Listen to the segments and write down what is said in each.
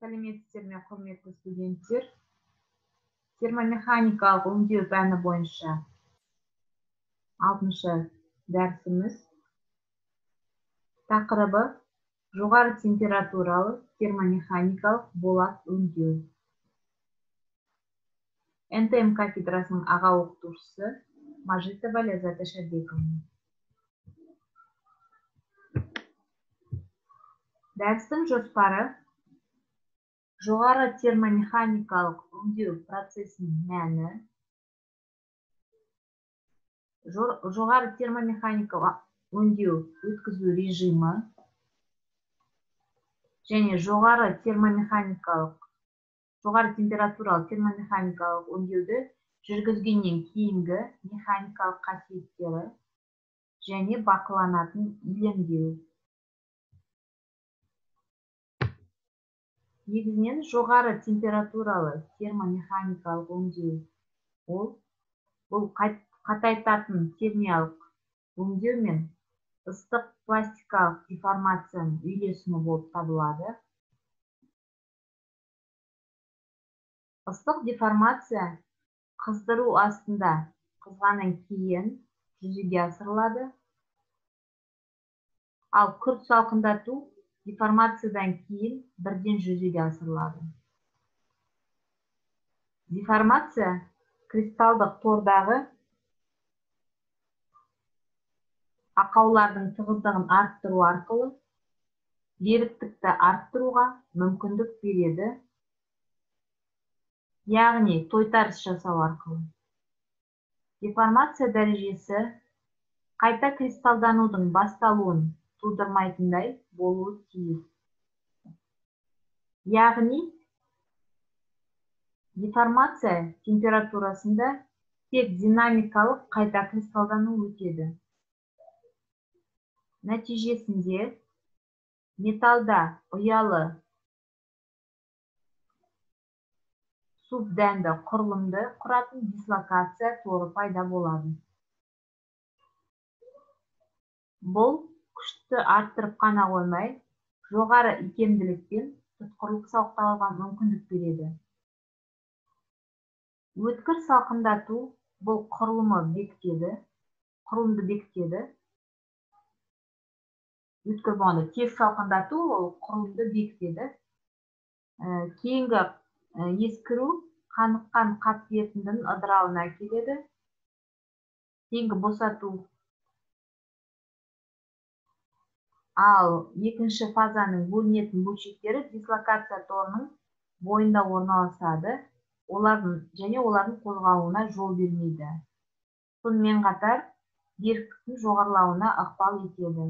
Сәлеметсіздер ме, құрметті студенттер? Термомеханикалық өңдеу пәні бойынша 6-шы дәрісіміз. Тақырыбы жоғары температуралы термомеханикалық болат өңдеу. НТМ кафедрасының аға оқытушысы Мажитова Ляззат Шарбековна. Дәрістің жоспары: жоғары термомеханикалық өңдеу процесінің мәні, жоғары термомеханикалық өңдеу өткізу режимі және жоғары температуралы термомеханикалық өңдеуді жүргізгеннен кейінгі механикалық қасиеттері және бақыланатын иілімдеу. Негізінен жоғары температуралы термомеханикалық өңдеу бұл қатайтатын термиялық өңдеу мен ыстық пластикалық деформацияның үйлесімі болып табылады. Ыстық деформация қыздыру астында қызғаннан кейін жүзеге асырылады, ал күрт салқындату деформациядан кейін бірден жүзеге асырылады. Деформация кристалдық тордағы ақаулардың тығыздығын арттыру арқылы беріктікті арттыруға мүмкіндік береді, яғни тойтарыс жасау арқылы. Деформация дәрежесі қайта кристалданудың басталуын тудырмайтындай болуы тиіс. Яғни деформация температурасында тек динамикалық қайта кристалдану өтеді. Нәтижесінде металда ұялы субдәнді құрылымды құратын дислокация торы пайда болады. Бұл күшті арттырып қана қоймай, жоғары икемділікпен тұтқырлық сақтауға мүмкіндік береді. Өткір салқындату бұл құрылымды бекітеді. Өткір болғанда тез салқындату ол құрылымды бекітеді. Кейінгі ескіру қаныққан қат ерітіндінің ыдырауына әкеледі. Кейінгі босату. Ал екінші фазаның бөлінетін бөлшектері дислокация торының бойында орналасады, олардың қозғалуына жол бермейді. Сонымен қатар беріктіктің жоғарылауына ықпал етеді.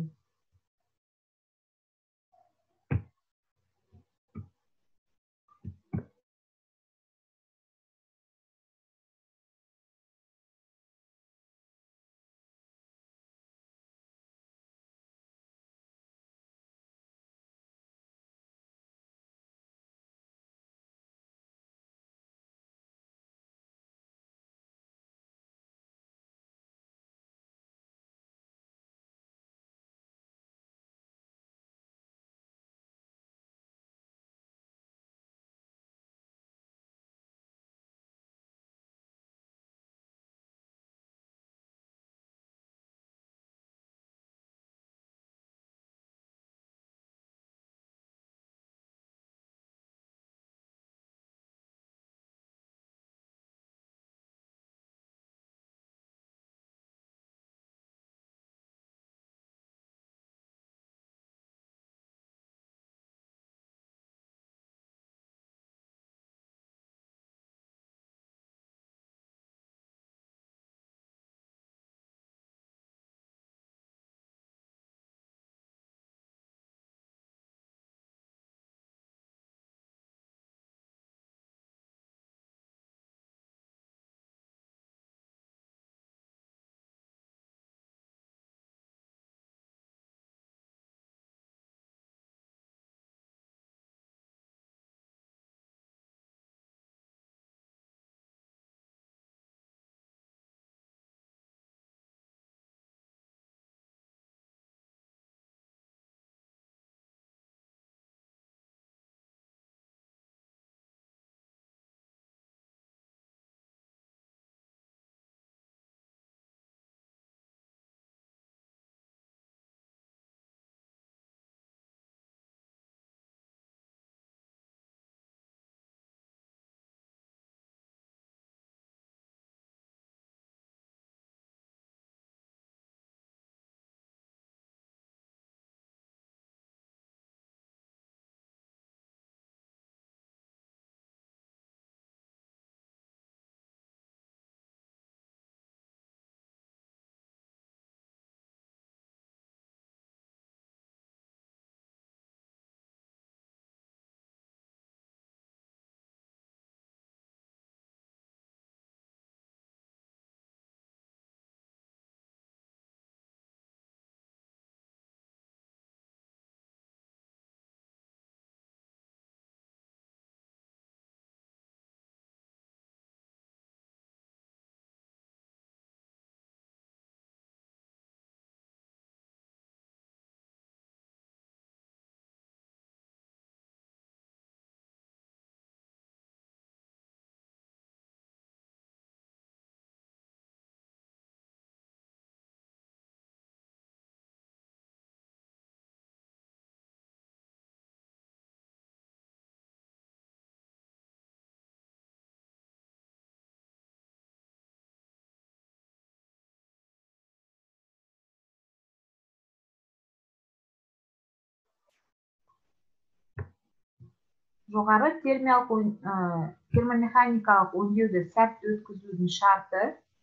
жоғары термомеханикалық өңдеуді сәтті өткізудің шарты,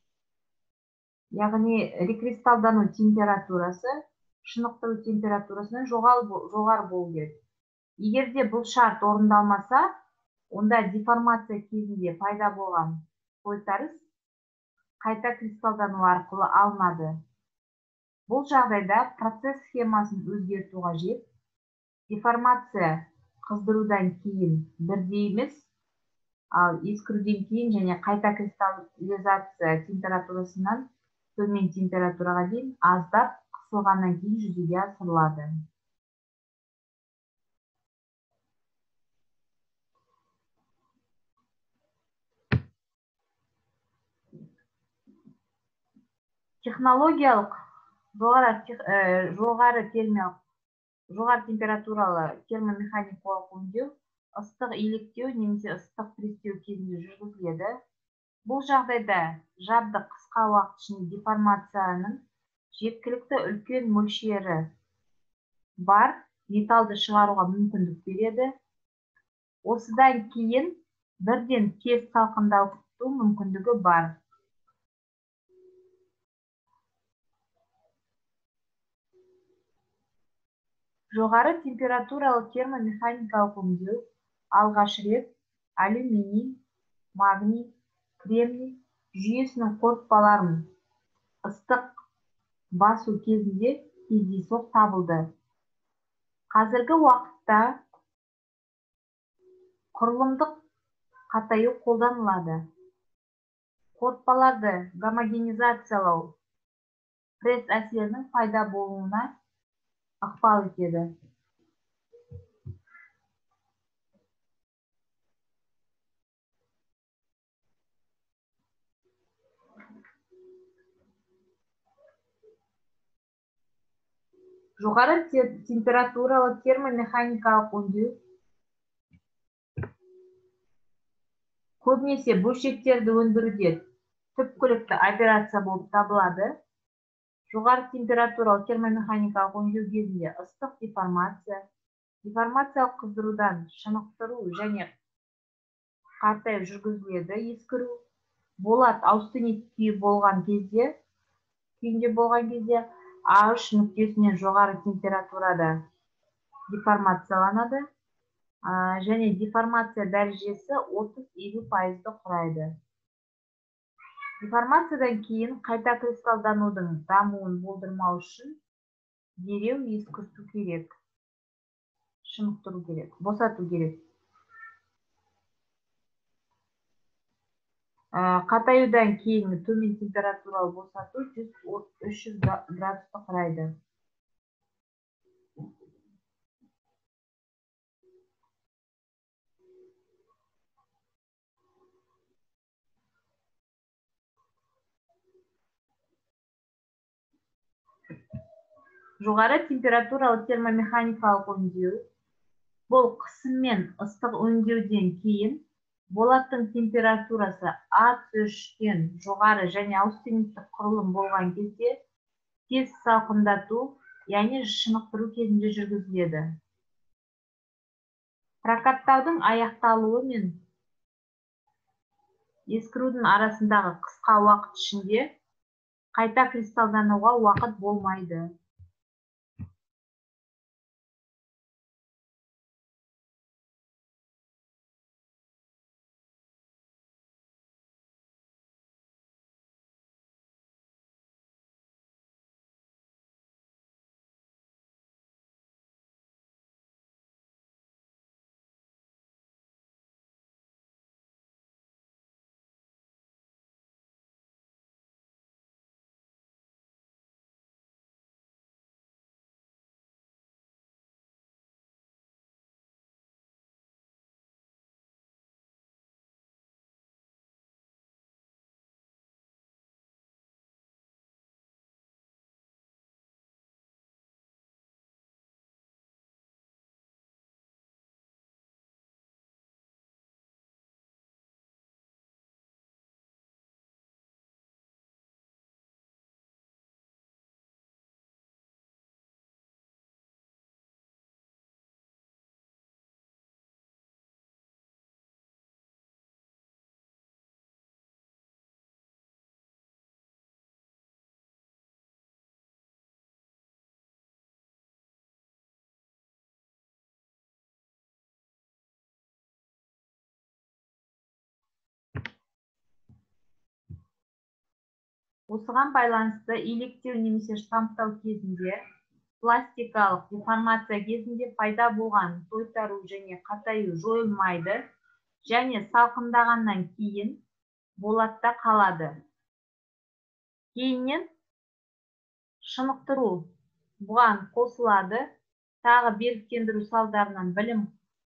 яғни рекристалдану температурасы шынықтыру температурасынан жоғары болу керек. Егер де бұл шарт орындалмаса, онда деформация кезінде пайда болған тойтарыс қайта кристалдану арқылы алынады. Бұл жағдайда процесс схемасын өзгерту қажет. Деформация қыздырудан кейін бірдей емес, ал ескіруден кейін және қайта кристаллизация температурасынан төмен температураға дейін аздап қысылғаннан кейін жүзеге асырылады. Технологиялық жоғары температуралы термомеханикалық өңдеу ыстық илектеу немесе ыстық престеу кезінде жүргізіледі. Бұл жағдайда жабдық қысқа уақыт ішінде деформацияның жеткілікті үлкен мөлшері бар металлды шығаруға мүмкіндік береді. Осыдан кейін бірден тез салқындату мүмкіндігі бар. Жоғары температуралы термомеханикалық өңдеу алғаш рет алюминий, магний, кремний жүйесінің қорытпаларын ыстық басу кезінде кездейсоқ табылды. Қазіргі уақытта құрылымдық қатаю қолданылады. Қорытпаларды гомогенизациялау пресс әсерінің пайда болуына ықпал етеді. Жоғары температуралы термомеханикалық өңдеу көбінесе бөлшектерді өндіруде түпкілікті операция болып табылады. Жоғары температуралы термомеханикалық өңдеу кезінде ыстық деформациялық қыздырудан шынықтыру және қартаю жүргізіледі. Ескіру болат аустенит күйінде болған кезде А3 нүктесінен жоғары температурада деформацияланады және деформация дәрежесі 30-50% құрайды. Деформациядан кейін қайта кристалданудың дамуын болдырмау үшін дереу ескірту керек, шынықтыру керек, босату керек. Қатаюдан кейін төмен температуралы босату 100-300 градусты құрайды. Жоғары температуралы термомеханикалық өңдеу бұл қысым мен ыстық өңдеуден кейін болаттың температурасы А3-тен жоғары және аустениттік құрылым болған кезде тез салқындату, яғни шынықтыру кезінде жүргізіледі. Прокаттаудың аяқталуы мен ескірудің арасындағы қысқа уақыт ішінде қайта кристалдануға уақыт болмайды. Осыған байланысты илектеу немесе штамптау кезінде пластикалық деформация кезінде пайда болған тойтару және қатаю жойылмайды және салқындағаннан кейін болатта қалады. Кейіннен шынықтыру бұған қосылады. Тағы беріктендіру салдарынан білім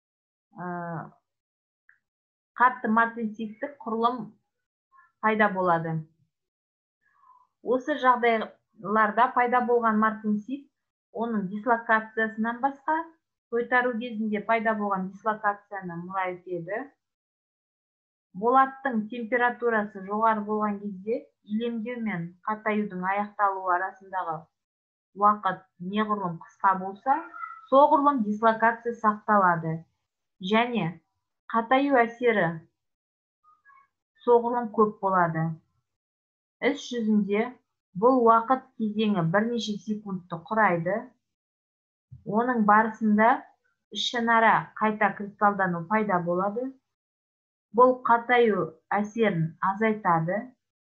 қатты мартенситтік құрылым пайда болады. Осы жағдайларда пайда болған мартенсит оның дислокациясынан басқа тойтару кезінде пайда болған дислокацияны мұра етеді. Болаттың температурасы жоғары болған кезде илемдеу мен қатаюдың аяқталуы арасындағы уақыт неғұрлым қысқа болса, соғұрлым дислокация сақталады және қатаю әсері соғұрлым көп болады. Іс жүзінде бұл уақыт кезеңі бірнеше секундты құрайды. Оның барысында ішінара қайта кристалдану пайда болады. Бұл қатаю әсерін азайтады.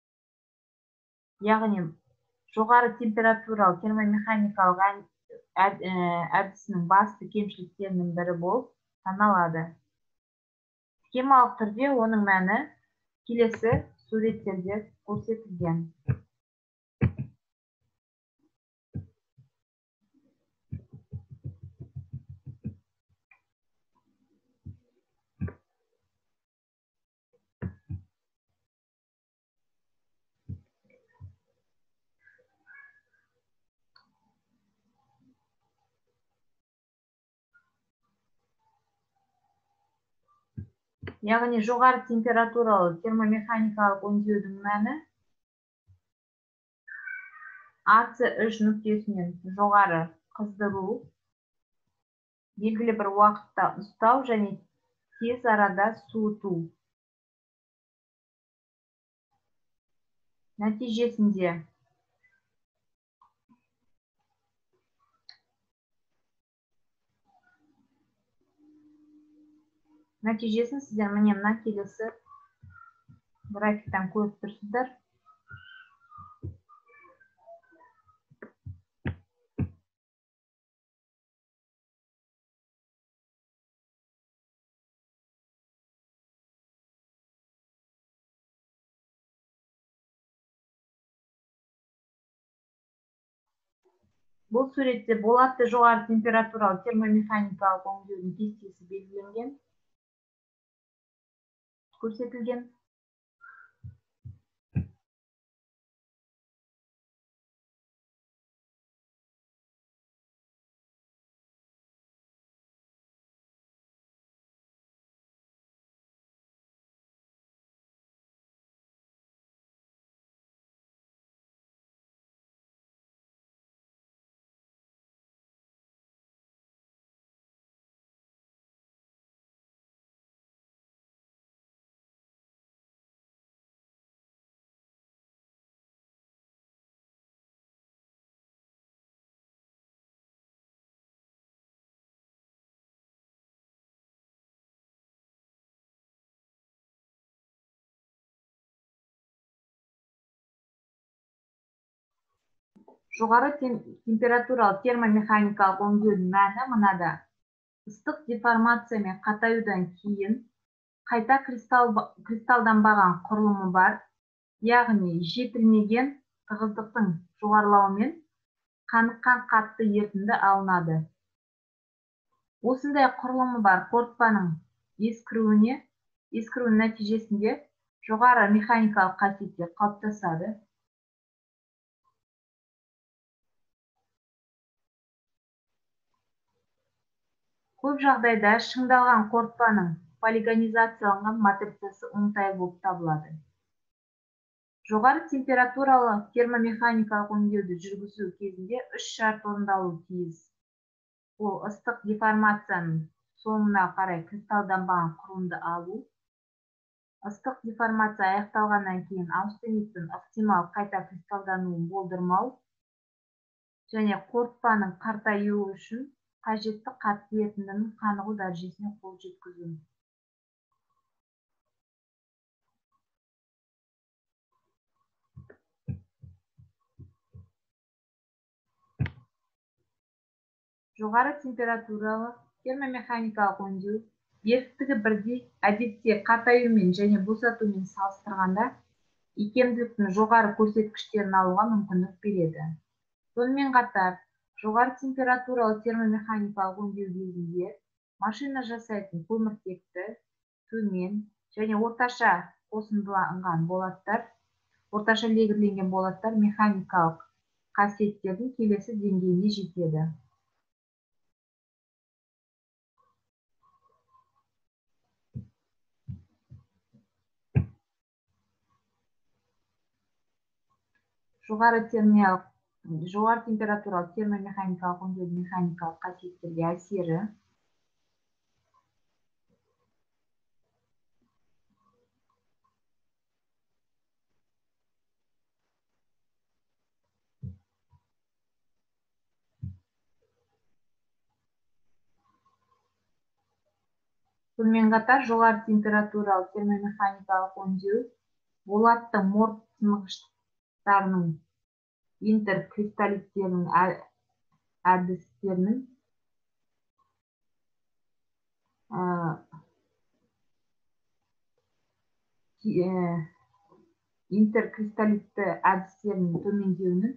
Яғни жоғары температуралы термомеханикалық әдісінің басты кемшіліктерінің бірі болып саналады. Схемалық түрде оның мәні келесі суреттерде көрсетілген. Яғни жоғары температуралы термомеханикалық өңдеудің мәні AC3 нүктесінен жоғары қыздыру, белгілі бір уақытта ұстау және тез арада суыту. Нәтижесін сіздер міне мына келесі графиктан көріп тұрсыздар. Бұл суретте болатты жоғары температуралы термомеханикалық өңдеудің кестесі белгіленген, көрсетілген. Жоғары температуралы термомеханикалық өңдеудің мәні мынада. Ыстық деформация мен қатаюдан кейін қайта кристалданбаған құрылымы бар, яғни жетілмеген тығыздықтың жоғарылауымен қаныққан қатты ерітінді алынады. Осындай құрылымы бар қорытпаның ескіруінің нәтижесінде жоғары механикалық қасиеттер қалыптасады. Көп жағдайда шыңдалған қорытпаның полигонизацияланған матрицасы оңтайлы болып табылады. Жоғары температуралы термомеханикалық өңдеуді жүргізу кезінде 3 шарт орындалуы тиіс. Ол ыстық деформацияның соңына қарай кристалданбаған құрылымды алу, ыстық деформация аяқталғаннан кейін аустениттің ықтимал қайта кристалдануын болдырмау және қорытпаның қартаюы үшін қажетті қатты ерітіндінің қанығу дәрежесіне қол жеткізу. Жоғары температуралық термомеханикалық өңдеу беріктігі бірдей, әдетте қатаюмен және босатумен салыстырғанда икемділіктің жоғары көрсеткіштерін алуға мүмкіндік береді. Сонымен қатар, жоғары температуралы термомеханикалық өңдеу кезінде машина жасайтын көміртекті, төмен және орташа қосындыланған болаттар, орташа легірленген болаттар механикалық қасиеттердің келесі деңгейіне жетеді. Жоғары температуралық термомеханикалық өңдеудің механикалық қасиеттерге әсері. Сонымен қатар, жоғары температуралық термомеханикалық өңдеу болаттың морт сынғыштарының интеркристаллиттерінің әдістерінің интеркристаллитті әдістерінің төмендеуінің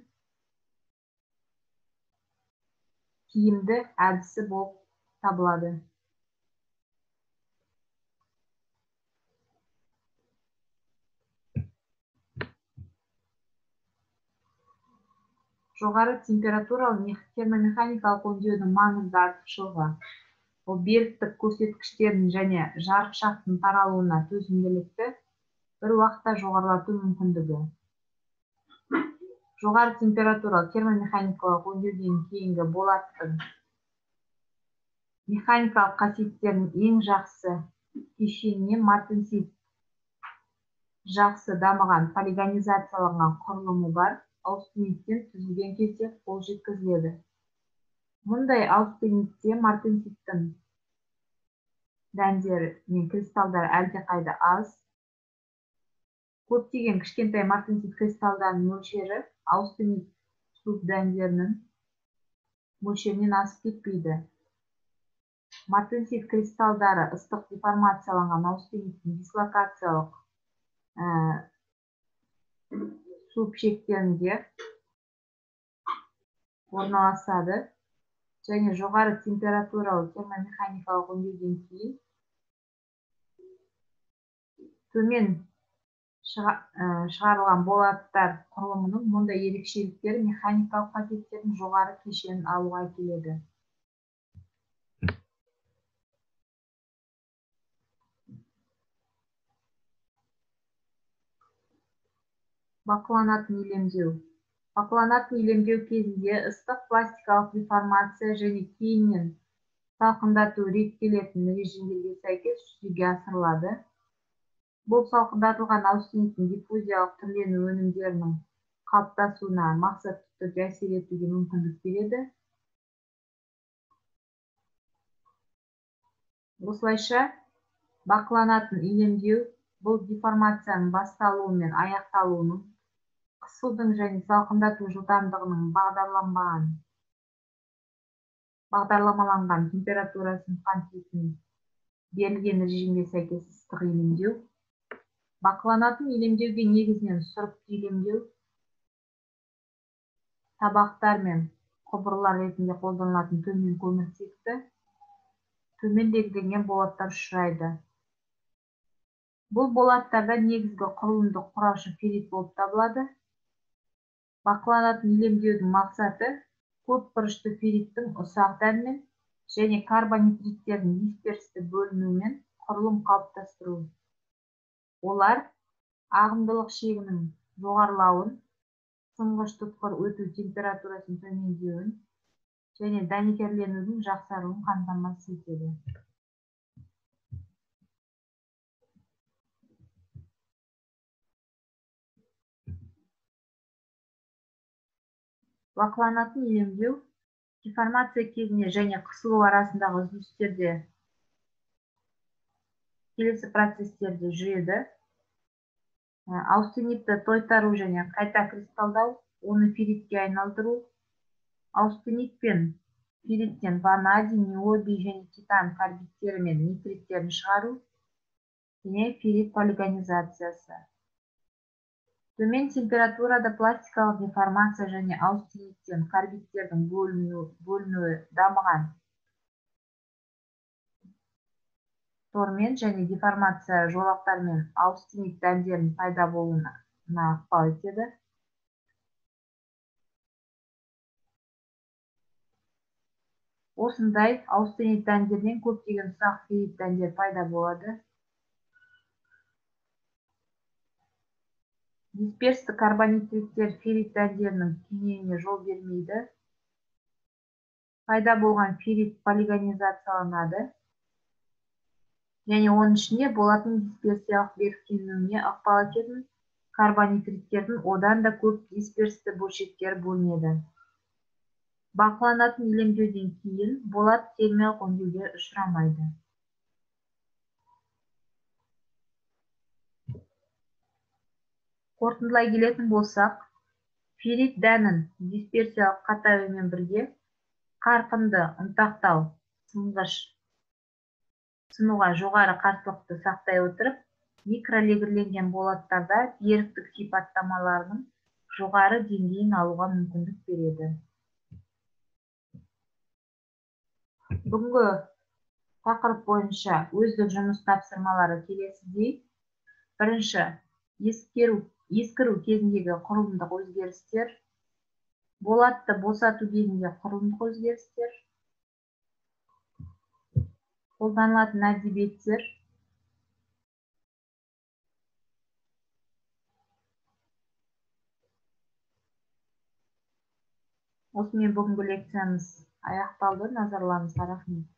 тиімді әдісі болып табылады. Жоғары температуралы термомеханикалық өңдеудің маңызды артықшылығы ол беріктік көрсеткіштерінің және жарықшақтың таралуына төзімділікті бір уақытта жоғарылату мүмкіндігі. Жоғары температуралы термомеханикалық өңдеуден кейінгі болаттың механикалық қасиеттерінің ең жақсы кешеніне мартенсит жақсы дамыған полигонизацияланған құрылымы бар аустениттен түзілген кезде қол жеткізіледі. Мұндай аустенитте мартенситтің дәндері мен кристалдары әлдеқайда аз. Көптеген кішкентай мартенсит кристалдарының мөлшері аустенит субдәндерінің мөлшерінен асып кетпейді. Мартенсит кристалдары ыстық деформацияланған аустениттің дислокациялық субшектерінде орналасады және жоғары температуралы термомеханикалық өңдеуден кейін төмен шығарылған болаттар құрылымының мұндай ерекшеліктері механикалық қасиеттердің жоғары кешенін алуға әкеледі. Бақыланатын иілімдеу. Бақыланатын иілімдеу кезінде ыстық пластикалық деформация және кейіннен салқындату реттелетін режимдерге сәйкес жүзеге асырылады. Бұл салқындатылған аустениттің диффузиялық түрлену өнімдерінің қалыптасуына мақсатты түрде әсер етуге мүмкіндік береді. Осылайша, бақыланатын иілімдеу бұл деформацияның басталуы мен аяқталуының қысудың және салқындату жылдамдығының бағдарламаланған температурасын қамтитын берілген режимге сәйкес ыстық иілімдеу. Бақыланатын иілімдеуге негізінен сұрыпты иілімдеу, табақтар мен құбырлар ретінде қолданылатын төмен көміртекті, төмен легірленген болаттар ұшырайды. Бұл болаттарда негізгі құрылымдық құраушы феррит болып табылады. Бақыланатын иілімдеудің мақсаты көп бұрышты ферриттің ұсақ дәнмен және карбонитриттердің дисперсті бөлінуімен құрылым қалыптастыру. Олар ағымдылық шегінің жоғарылауын, сынғыш тұтқыр өту температурасын төмендеуін және дәнекерленудің жақсаруын қамтамасыз етеді. Бақыланатын иілімдеу деформация кезінде және қысылу арасындағы үзілістерде келесі процестерде жүреді. Аустенитті тойтару және қайта кристалдау, оны ферритке айналдыру, аустенит пен ферриттен ванадий, ниобий және титан карбидтері мен нитриттерін шығару және феррит полигонизациясы. Төмен температурада пластикалық деформация және аустениттен карбидтердің бөлінуі дамыған тормен және деформация жолақтар мен аустенит дәндерінің пайда болуына ықпал етеді. Осындай аустенит дәндерден көптеген ұсақ феррит дәндер пайда болады. Дисперсті карбонитриттер феррит дәндерінің кеңеюіне жол бермейді. Пайда болған феррит полигонизацияланады және оның ішінде болатын дисперсиялық беріктенуіне ықпал ететін карбонитриттердің одан да көп дисперсті бөлшектері бөлінеді. Бақыланатын иілімдеуден кейін болат термиялық өңдеуге ұшырамайды. Қорытындылай келетін болсақ, феррит дәнін дисперсиялық қатаюымен бірге қарқынды ұнтақтау сынуға жоғары қарсылықты сақтай отырып, микролегірленген болаттарда беріктік сипаттамаларының жоғары деңгейін алуға мүмкіндік береді. Бүгінгі тақырып бойынша өздік жұмыс тапсырмалары келесідей. Бірінші, ескіру кезіндегі құрылымдық өзгерістер, болатты босату кезінде құрылымдық өзгерістер, қолданылатын әдебиеттер, осымен бүгінгі лекциямыз аяқталды. Назарларыңызға рахмет.